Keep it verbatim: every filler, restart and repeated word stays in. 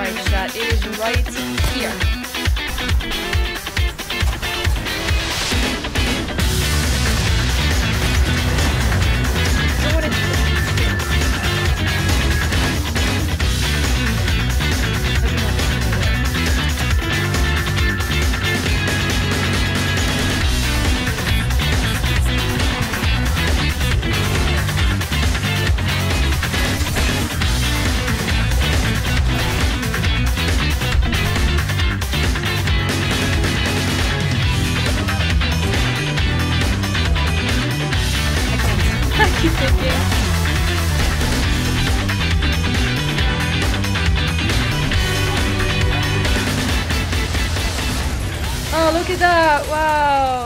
right shot. It is right here. I keep thinking. Oh, look at that! Wow!